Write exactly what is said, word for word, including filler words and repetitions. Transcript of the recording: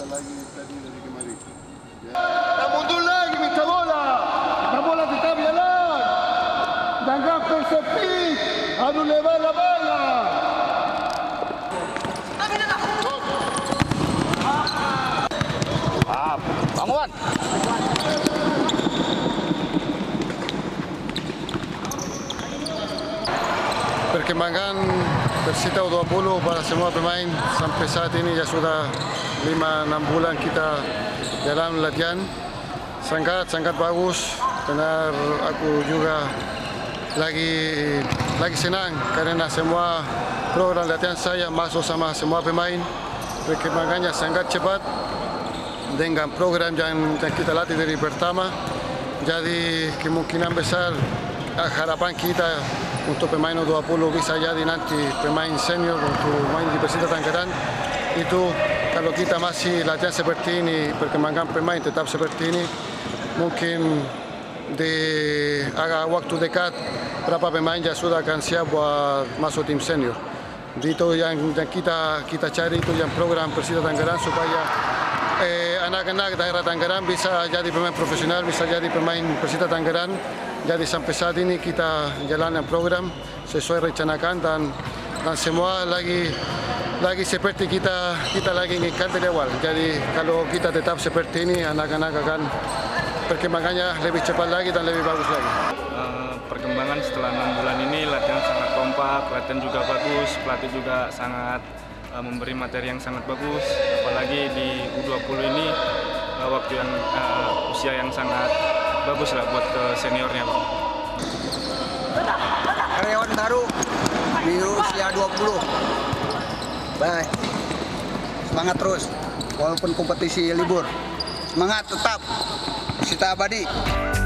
lagi tadi dari kemarin. Ya. Kita mundur lagi minta bola. Kita bola tetap jalan. Jangan tersepit. Harus lebar la bola. Ah, bangun. Perkembangan Persita U dua puluh para semua pemain sampai saat ini ya sudah lima enam bulan kita dalam latihan, sangat sangat bagus. Benar, aku juga lagi lagi senang karena semua program latihan saya masuk sama semua pemain. Perkembangannya sangat cepat dengan program yang, yang kita latih dari pertama. Jadi kemungkinan besar harapan kita untuk pemain U dua puluh bisa jadi nanti pemain senior untuk main di Persita Tangerang. Itu kalau kita masih latihan seperti ini, perkembangan pemain tetap seperti ini, mungkin di agak waktu dekat berapa pemain ya sudah akan siap buat masuk tim senior. Itu yang, yang kita kita cari, itu yang program Persita Tangerang supaya anak-anak eh, daerah Tangerang bisa jadi pemain profesional, bisa jadi pemain Persita Tangerang. Jadi sampai saat ini kita jalankan program sesuai rencanakan dan dan semua lagi lagi seperti kita kita lagi inginkan dari awal. Jadi kalau kita tetap seperti ini, anak-anak akan perkembangannya lebih cepat lagi dan lebih bagus lagi. Uh, perkembangan setelah enam bulan ini latihan sangat kompak, latihan juga bagus, pelatih juga sangat uh, memberi materi yang sangat bagus. Apalagi di U dua puluh ini uh, waktu yang uh, usia yang sangat bagus lah buat ke seniornya, Bang. Karyawan baru di usia dua puluh. Baik. Semangat terus walaupun kompetisi libur. Semangat tetap. Persita abadi.